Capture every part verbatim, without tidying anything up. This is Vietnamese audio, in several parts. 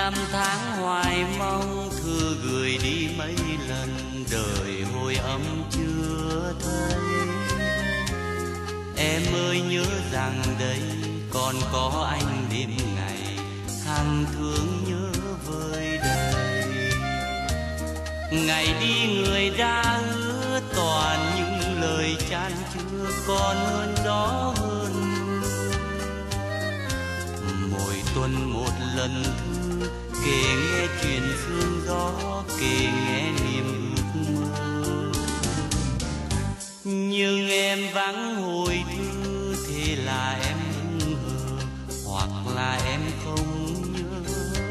Năm tháng hoài mong thư gửi đi mấy lần, đời hồi ấm chưa thấy. Em ơi nhớ rằng đây còn có anh đêm ngày, hàng thương nhớ vơi đầy. Ngày đi người đã hứa toàn những lời chan chứa, còn hơn đó hơn. Mỗi tuần một lần thư kể nghe chuyện sương gió, kể nghe niềm ước mơ. Nhưng em vắng hồi thư, thế là em hững hờ, hoặc là em không nhớ.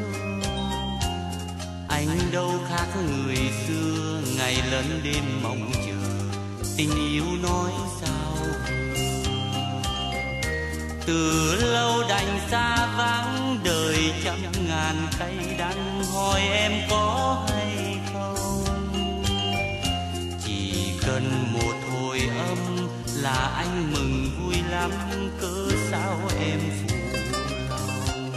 Anh đâu khác người xưa, ngày lẫn đêm mong chờ, tình yêu nói sao vừa. Từ lâu đành xa vắng, đời trăm ngàn cay đắng, hỏi em có hay không. Chỉ cần một hồi âm là anh mừng vui lắm, cớ sao em phụ lòng.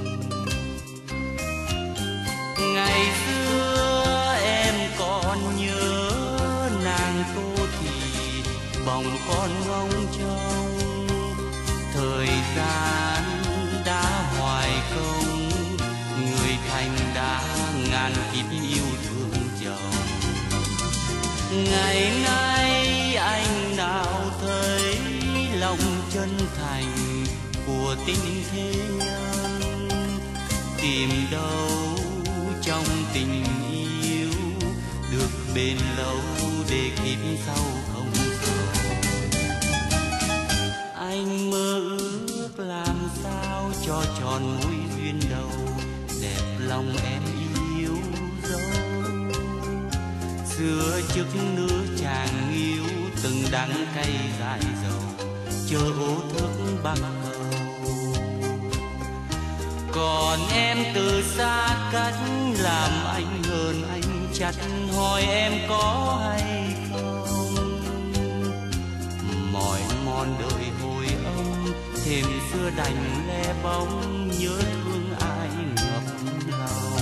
Ngày xưa em còn nhớ nàng Tô Thị, bồng con ngóng trông. Thời gian đã hoài công, người thành đã ngàn kiếp yêu thương chồng. Ngày nay anh nào thấy lòng chân thành của tình thế nhân, tìm đâu trong tình yêu được bền lâu để kiếp sau không sầu. Anh mơ ước làm sao cho tròn mối duyên đầu, đẹp lòng em yêu dấu. Xưa trước nữ chàng yêu từng đắng cay dại dầu, chờ ô thước bằng cầu. Còn em từ xa cách làm anh hơn anh chặt, hỏi em có hay không. Mỏi mòn đời hồi âm, thêm xưa đành le bóng, nhớ thương ai ngập lòng.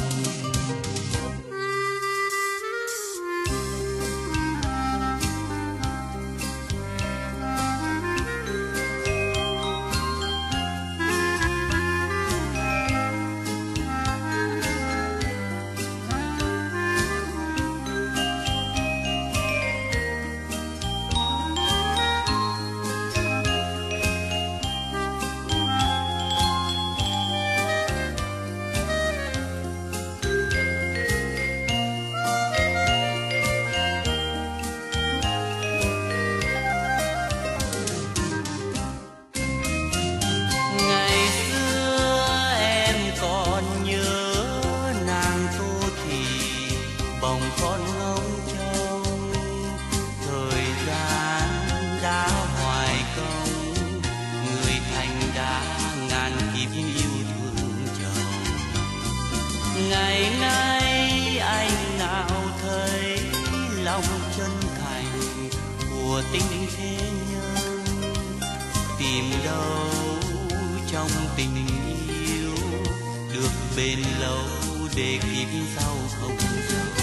Ngày nay anh nào thấy lòng chân thành của tình thế nhân, tìm đâu trong tình yêu được bền lâu để kiếp sau không sầu.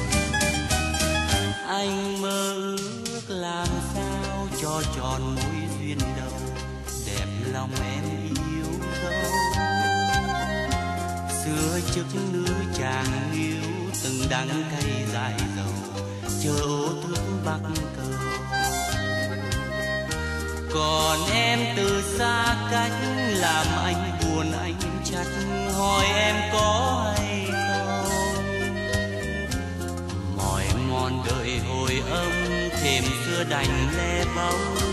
Anh mơ ước làm sao cho tròn mối duyên đầu, đẹp lòng em yêu dấu. Xưa trước nữ chàng yêu từng đắng cay dại dầu, chờ ô thước bắc cầu. Còn em từ xa cách làm anh buồn anh chặt, hỏi em có hay không. Mỏi mòn đời hồi âm, thêm xưa đành le bóng,